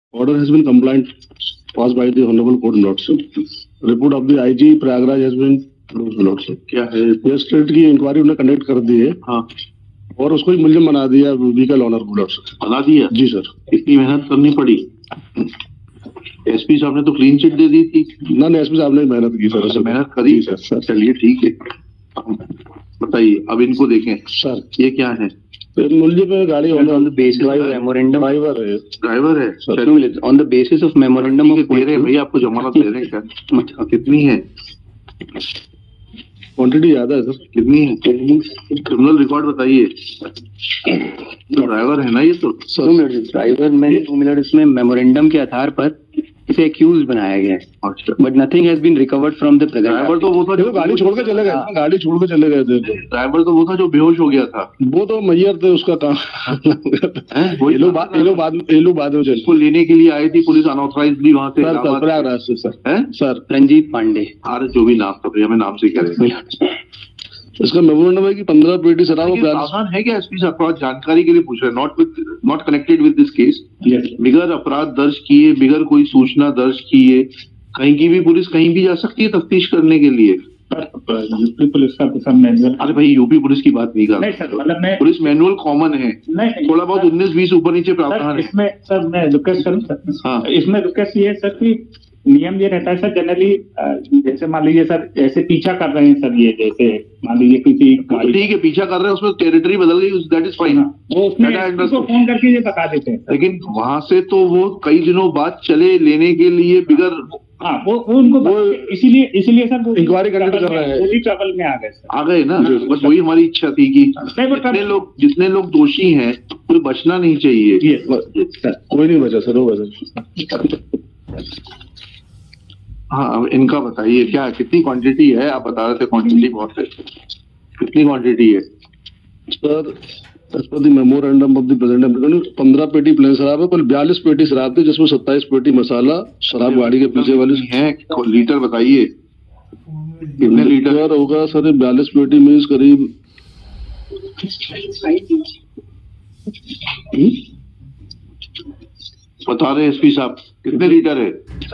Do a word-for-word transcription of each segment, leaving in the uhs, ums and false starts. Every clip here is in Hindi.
Order has been compliant passed by the Honorable Court, Lord sir. Report of the I G Prayagraj has been produced, Lord sir. क्या है? ये स्टेट की इंक्वायरी उन्हें कंडक्ट कर दी है। हाँ। और उसको ही मुल्जिम बना दिया व्हीकल ऑनर को, Lord sir। बना दिया? जी सर। इतनी मेहनत करनी पड़ी। एसपी साहब ने तो क्लीन चिट दे दी थी। ना नहीं, एसपी साहब ने मेहनत की सर। अच्छा, मेहनत करी सर। चलिए ठीक है, बताइए अब इनको देखें सर। ये क्या है? मुल्जिम पे गाड़ी on the basis of memorandum driver है ड्राइवर है sir. On the basis of memorandum of दे रहे हैं भैया, आपको जमानत दे रहे हैं क्या? कितनी है? क्वांटिटी ज्यादा है सर। कितनी है? क्रिमिनल रिकॉर्ड बताइए। ड्राइवर है ना ये तो? ड्राइवर में टू मिनट इसमें मेमोरेंडम के आधार पर इसे एक्यूज बनाया गया है, but nothing has been recovered from the present. Driver तो वो था जो गाड़ी छोड़ के चले गए। गाड़ी छोड़ के चले गए थे। ड्राइवर तो वो था जो बेहोश हो गया था। वो तो मैयर थे, उसका काम। ये लोग बाद ये लोग बाद ये लोग बाद में चले। उसको लेने के लिए आई थी पुलिस अनऑथराइज्डली वहां से प्रयागराज से सर। है सर? रंजीत पांडे। अरे जो भी नाम था, हमें नाम से करें। इसका मेमोरेंडम है कि पंद्रह पेटी शराब। प्रावधान है क्या एसपी साहब? अपराध जानकारी के लिए पूछ रहे हैं, not with not connected with this case. बिगर अपराध दर्ज किए, बिगर कोई सूचना दर्ज किए, कहीं की भी पुलिस कहीं भी जा सकती है तफ्तीश करने के लिए। यूपी पुलिस का तो सब मैनुअल। अरे भाई यूपी पुलिस की बात नहीं कर रहा, मतलब मैं पुलिस मैनुअल कॉमन है। नहीं, थोड़ा बहुत उन्नीस बीस ऊपर नीचे प्रावधान है इसमें सर। मैं रिक्वेस्ट करूँ सर? हाँ, इसमें रिक्वेस्ट ये है सर कि नियम ये रहता है सर जनरली, जैसे मान लीजिए सर ऐसे पीछा कर रहे हैं सर, ये जैसे मान लीजिए किसी ठीक है पीछा कर रहे हैं, उसमें टेरिटरी बदल गई, दैट इज फाइन। वो उसमें उसको फोन करके ये बता देते हैं, लेकिन वहां से तो वो कई दिनों बाद चले लेने के लिए बिगर। हाँ, वो वो उनको वो इसीलिए इसीलिए सर वो इंक्वायरी कंडक्ट कर रहे हैं। वो भी ट्रबल में आ गए आ गए ना। बस वही हमारी इच्छा थी कि जितने लोग जितने लोग दोषी हैं कोई बचना नहीं चाहिए। कोई नहीं बचा सर, वो बचा। हाँ, इनका बताइए क्या कितनी क्वांटिटी है? आप बता रहे थे क्वांटिटी बहुत है, कितनी क्वांटिटी है sir? Memorandum of the present पंद्रह पेटी प्लेन शराब है, पर बयालीस पेटी शराब थी, जिसमें सत्ताईस पेटी मसाला शराब गाड़ी के पीछे वाली है। लीटर बताइए कितने लीटर होगा सर? बयालीस पेटी मीन्स करीब बता रहे एसपी साहब कितने लीटर है?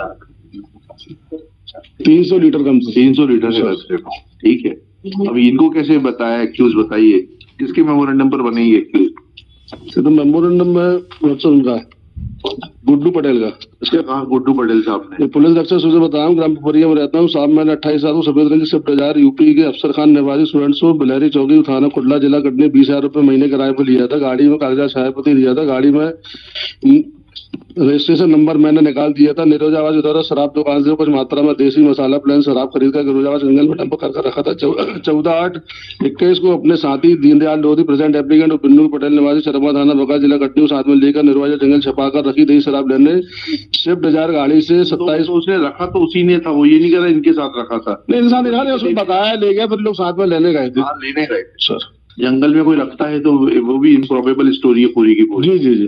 तीन सौ लीटर कम से तीन सौ लीटर है। ठीक है, अभी इनको कैसे बताया एक्यूज? बताइए किसके मेमोरेंडम पर बनेगी एक्यूज? तो मेमोरेंडम में उनका गुड्डू पटेल का। इसके कहा गुड्डू पटेल साहब ने? पुलिस अफसर से बताया हूँ, ग्राम पिपरिया में रहता हूँ। साहब मैंने अट्ठाईस साल को सफेद रंग से बाजार यूपी के अफसर खान निवासी स्टूडेंट्स को बिलहरी चौकी थाना कुटला जिला कटनी बीस हजार रुपए महीने किराए पर लिया था। गाड़ी में कागजात छायापति दिया था। गाड़ी में रजिस्ट्रेशन नंबर मैंने निकाल दिया था। निरोजाबाद उधर शराब दुकान से कुछ मात्रा में देसी मसाला प्लेन शराब खरीद कर निरोजाबाद जंगल में डंप कर रखा था। चौदह आठ इक्कीस को अपने साथी दीनदयाल लोधी प्रेजेंट एप्लीकेंट और बिन्नू पटेल निवासी शर्मा थाना बका जिला कटनी साथ में लेकर निरोजा जंगल छपा कर रखी थी शराब लेने। स्विफ्ट डिजायर गाड़ी से सत्ताईस तो उसने रखा तो उसी ने था, वो ये नहीं कह रहा इनके साथ रखा था। नहीं, इंसान इन्होंने उसको बताया, ले गया, फिर लोग साथ में लेने गए थे। लेने गए सर। जंगल में कोई रखता है तो वो भी इम्प्रोबेबल स्टोरी है पूरी की पूरी। जी जी जी।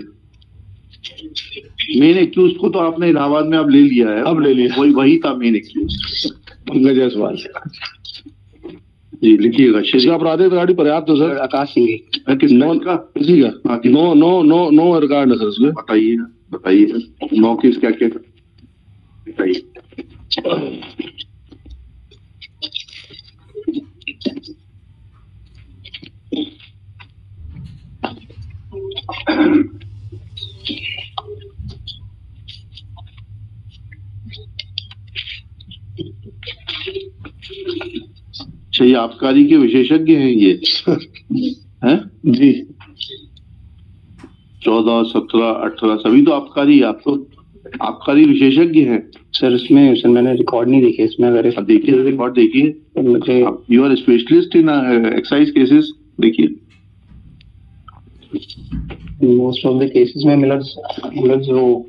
मेन एक्यूज को तो आपने इलाहाबाद में अब ले लिया है। अब ले लिया, वही वही था मेन एक्यूज, पंकज जायसवाल। जी लिखिएगा। इसका आपराधिक गाड़ी पर्याप्त है सर? आकाश सिंह किस नॉन का किसी का? No no no no record है सर उसमें। बताइए बताइए नौ किस क्या क्या बताइए। अच्छा, ये आबकारी के विशेषज्ञ हैं ये? हैं जी। चौदह सत्रह अठारह सभी तो आबकारी, आप तो आबकारी विशेषज्ञ हैं सर। इसमें सर मैंने रिकॉर्ड नहीं देखे इसमें। अगर देखिए रिकॉर्ड देखिए, मुझे you are specialist in excise cases. देखिए मोस्ट ऑफ द केसेस में मिलर्स मिलर्स वो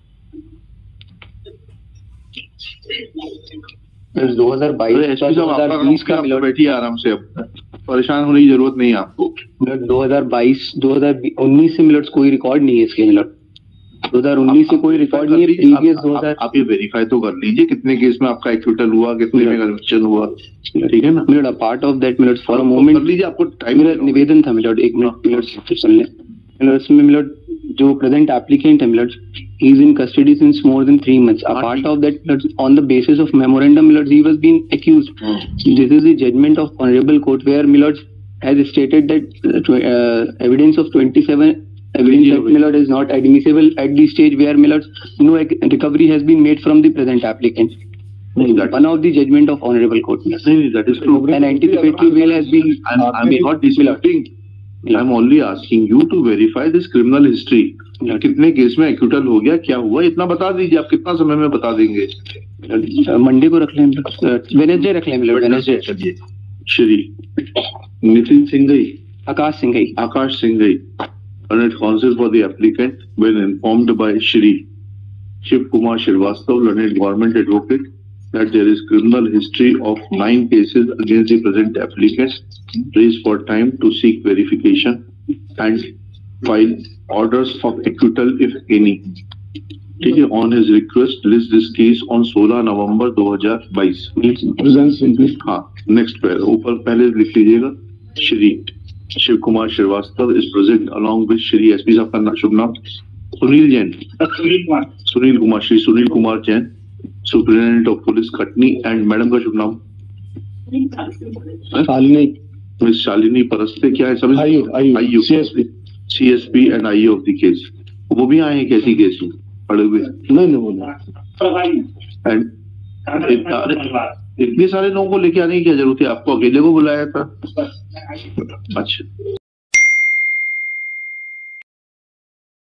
दो हजार बाईस दो हजार बीस का मिलर। बैठिए आराम से, अब परेशान होने की जरूरत नहीं है आपको। मिलर दो हजार बाईस दो हजार उन्नीस से मिलर्स कोई रिकॉर्ड नहीं है इसके। मिलर दो हजार उन्नीस से कोई रिकॉर्ड नहीं है। प्रीवियस दो हजार आप ये वेरीफाई तो कर लीजिए कितने केस में आपका एक्विटल हुआ, कितने में कन्विक्शन हुआ। ठीक है ना? Miller part of that miller for a moment कर लीजिए। आपको टाइम निवेदन था मिलर, एक मिनट मिलर सुन ले। मिलर इसमें मिलर जो present applicant है Millard, he is in custody since more than three months. A part of that, Millard, on the basis of memorandum, Millard, he was being accused. Hmm. This is the judgment of honorable court where Millard has stated that uh, evidence of twenty-seven evidence that Millard is not admissible at the stage where Millard no recovery has been made from the present applicant. No, that one of the judgment of honorable court. No, that is true. An anticipatory bail has been. I'm, I'm not disputing. I'm only asking you to verify this criminal history. कितने केस में एक्यूटल हो गया, क्या हुआ, इतना बता दीजिए. आप कितना समय में बता देंगे? मंडे को रख लें, वेडनेसडे रख लें. Wednesday. Shri Nitin Singhai, Akash Singhai, Akash Singhai, learned counsel for the applicant, when informed by Shri Shiv Kumar Srivastava, learned government advocate, that there is criminal history of nine cases against the present applicant, raised for time to seek verification and file orders of acquittal if any. ठीक है, on his request list this case on सोलह नवंबर दो हज़ार बाईस. हाँ, next पैरा ऊपर पहले लिख लीजिएगा. Shri Shiv Kumar Shrivastava is present along with Shri SP साहब का शुभ नाम Sunil Jain, Sunil Kumar Sunil Kumar Shri Sunil Kumar Jain, superintendent of police Katni, and madam का शुभ नाम शालिनी, मिस शालिनी परस्ते. क्या है सब? IU IU CSP CSP and IU of the case. वो भी आए हैं कैसी केस में पड़े हुए? नहीं नहीं बोला. एंड इतने सारे लोगों को लेके आने की क्या जरूरत है? आपको अकेले को बुलाया था? अच्छा.